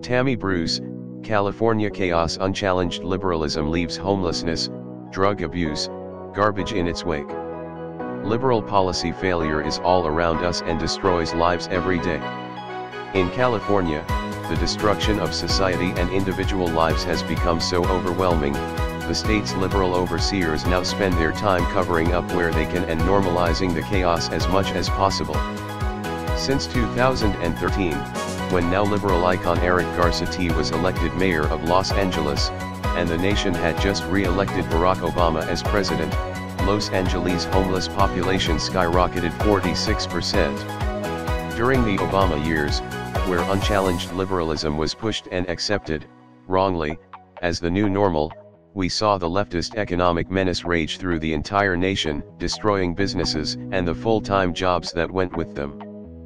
Tammy Bruce, California chaos. Unchallenged liberalism leaves homelessness, drug abuse, garbage in its wake. Liberal policy failure is all around us and destroys lives every day. In California, the destruction of society and individual lives has become so overwhelming, the state's liberal overseers now spend their time covering up where they can and normalizing the chaos as much as possible. Since 2013, when now liberal icon Eric Garcetti was elected mayor of Los Angeles, and the nation had just re-elected Barack Obama as president, Los Angeles' homeless population skyrocketed 46%. During the Obama years, where unchallenged liberalism was pushed and accepted, wrongly, as the new normal, we saw the leftist economic menace rage through the entire nation, destroying businesses and the full-time jobs that went with them.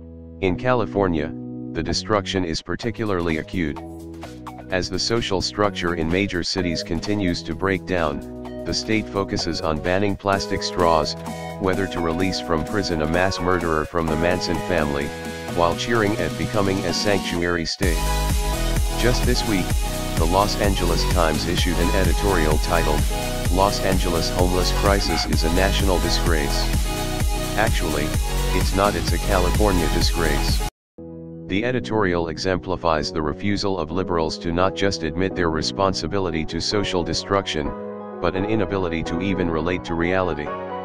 In California, the destruction is particularly acute. As the social structure in major cities continues to break down, the state focuses on banning plastic straws, whether to release from prison a mass murderer from the Manson family, while cheering at becoming a sanctuary state. Just this week, the Los Angeles Times issued an editorial titled, "Los Angeles Homeless Crisis is a National Disgrace." Actually, it's not, it's a California disgrace. The editorial exemplifies the refusal of liberals to not just admit their responsibility to social destruction, but an inability to even relate to reality.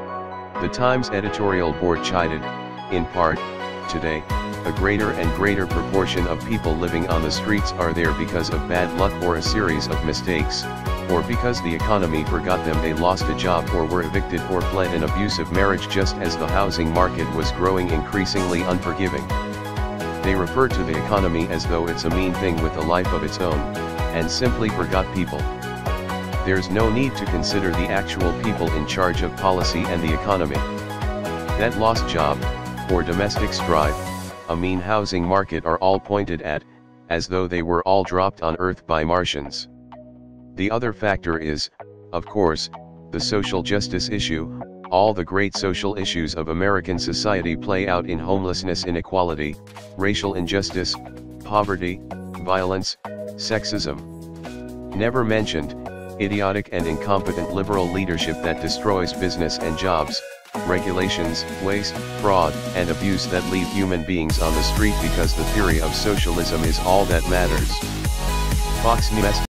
The Times editorial board chided, in part, "Today, a greater and greater proportion of people living on the streets are there because of bad luck or a series of mistakes, or because the economy forgot them, they lost a job or were evicted or fled an abusive marriage just as the housing market was growing increasingly unforgiving. They refer to the economy as though it's a mean thing with a life of its own, and simply forgot people. There's no need to consider the actual people in charge of policy and the economy. That lost job, or domestic strife, a mean housing market are all pointed at, as though they were all dropped on Earth by Martians. The other factor is, of course, the social justice issue. All the great social issues of American society play out in homelessness, inequality, racial injustice, poverty, violence, sexism. Never mentioned, idiotic and incompetent liberal leadership that destroys business and jobs, regulations, waste, fraud, and abuse that leave human beings on the street because the theory of socialism is all that matters. Fox News.